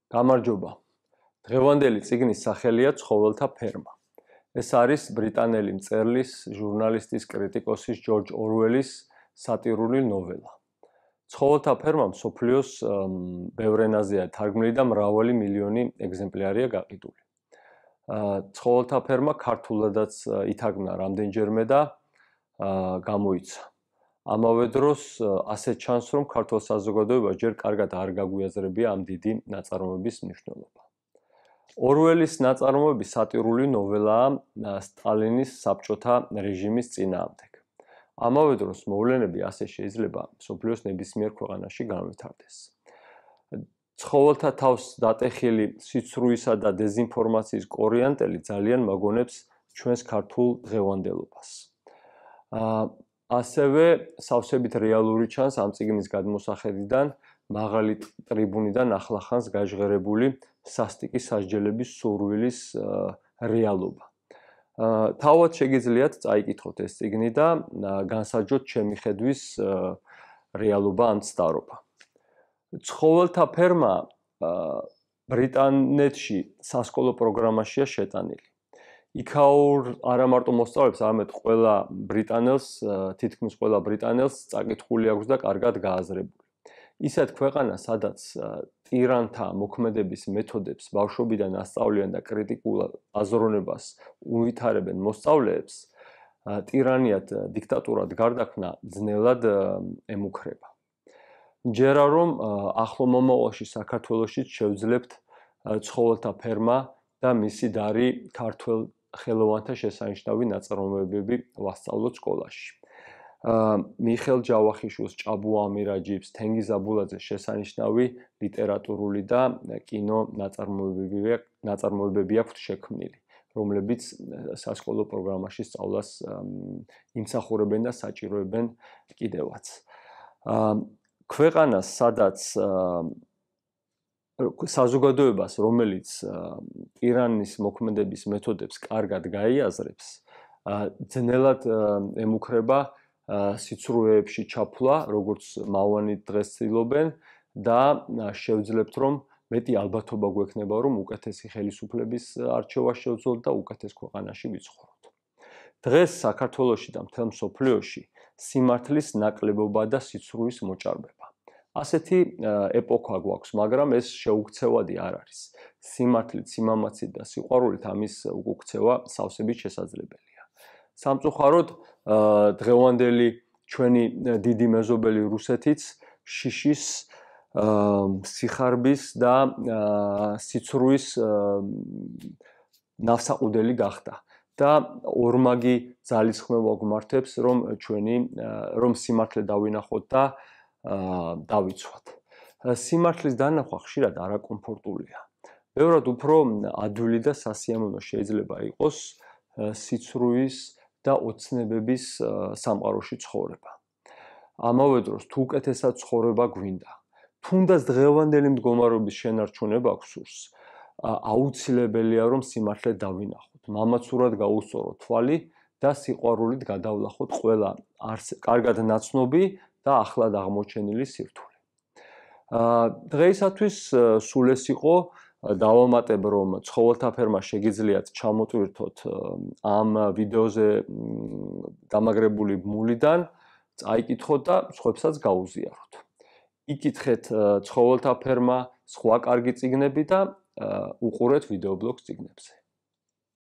გამარჯობა. დღევანდელი წიგნის სახელია ცხოველთა ფერმა. ეს არის ბრიტანელი მწერლის, ჟურნალისტის, კრიტიკოსის ჯორჯ ორველის სატირული ნოველა. ცხოველთა ფერმა მსოფლიოს ბევრ ენაზეა თარგმნილი და მრავალი მილიონი ეგზემპლარია გაყიდული. ცხოველთა ფერმა ქართულადაც ითარგმნა რამდენჯერმე და გამოიცა. ამავე დროს ასე ჩანს, რომ ქართულ საზოგადოებას ჯერ კარგად არ გაგვიაზრებია ამ დიდი ნაწარმოების მნიშვნელობა. ორველის ნაწარმოები სატირული ნოველაა სტალინის საბჭოთა რეჟიმის წინააღმდეგ. ამავე დროს მოვლენები ასე შეიძლება მსოფლიოს ნებისმიერ ქვეყანაში განვითარდეს. ცხოველთა თავს დატეხილი სიცრუისა და დეზინფორმაციის კორიანტელი ძალიან მაგონებს ჩვენს ქართულ დღევანდელობას. ასევე სავსებით რეალური ჩანს ამ წიგნის გადმოსახედიდან მაღალი ტრიბუნიდან ახლახანს გაჟღერებული სასტიკი სასჯელების სურვილის რეალობა. თავად შეგიძლიათ წაიკითხოთ ეს წიგნი და განსაჯოთ ჩემი ხედვის რეალობა ან ცდარობა. ცხოველთა ფერმა ბრიტანეთში სასკოლო პროგრამაშია შეტანილი. იქაურ არა მარტო მოსწავლეებს, არამედ ყველა ბრიტანელს, თითქმის ყველა ბრიტანელს წაკითხული აქვს და კარგად გააზრებული. ისეთ ქვეყანა, სადაც ტირანთა მოქმედების მეთოდებს ბავშვობიდან ასწავლიან და კრიტიკულ აზროვნებას უვითარებენ მოსწავლეებს, ტირანიად, დიქტატურად გარდაქმნა ძნელად ემუქრება. მჯერა რომ ახლო მომავალში საქართველოშიც შევძლებთ ცხოველთა ფერმა და მისი დარი ქართველ ხელოვანთა შესანიშნავი ნაწარმოებები ვასწავლოთ სკოლაში. მიხელ ჯავახიშვილს, ჭაბუ ამირაჯიბს, თენგიზ აბულაძეს შესანიშნავი ლიტერატურული და კინო ნაწარმოებები აქვთ შექმნილი, რომლებიც სასკოლო პროგრამაში სწავლას იმსახურებენ და საჭიროებენ კიდევაც. ქვეყანას, სადაც საზოგადოებას, რომელიც ტირანის მოქმედების მეთოდებს კარგად გაიაზრებს, ძნელად ემუქრება სიცრუეებში ჩაფლა, როგორც მავანი დღეს ცდილობენ და შევძლებთ, რომ მეტი ალბათობა გვექნება, რომ უკეთესი ხელისუფლების არჩევა შევძლოთ და უკეთეს ქვეყანაში ვიცხოვროთ. დღეს საქართველოში და მთელ მსოფლიოში სიმართლის ნაკლებობა და სიცრუის მოჭარბება. ასეთი ეპოქა გვაქვს, მაგრამ ეს შეუქცევადი არ არის. სიმართლით, სიმამაცით და სიყვარულით ამის უკუქცევა სავსებით შესაძლებელია. სამწუხაროდ, დღევანდელი ჩვენი დიდი მეზობელი რუსეთიც შიშის, სიხარბის და სიცრუის ნავსაყუდელი გახდა და ორმაგი ძალისხმევა გვმართებს, რომ სიმართლე დავინახოთ და დავიცვათ. სიმართლის დანახვა ხშირად არაკომფორტულია. ბევრად უფრო ადვილი და სასიამოვნო შეიძლება იყოს სიცრუის და ოცნებების სამყაროში ცხოვრება. ამავე დროს თუ უკეთესად ცხოვრება გვინდა, თუნდაც დღევანდელი მდგომარეობის შენარჩუნება გვსურს, აუცილებელია რომ სიმართლე დავინახოთ, მამაცურად გაუსწოროთ თვალი და სიყვარულით გადავლახოთ ყველა კარგად ნაცნობი და ახლად აღმოჩენილი სირთულე. დღეისათვის სულ ეს იყო. დავამატებ, რომ ცხოველთა ფერმა შეგიძლიათ ჩამოტვირთოთ ამ ვიდეოზე დამაგრებული ბმულიდან, წაიკითხოთ და სხვებსაც გაუზიაროთ. იკითხეთ ცხოველთა ფერმა, სხვა კარგი წიგნები და უყურეთ ვიდეო ბლოგს წიგნებზე.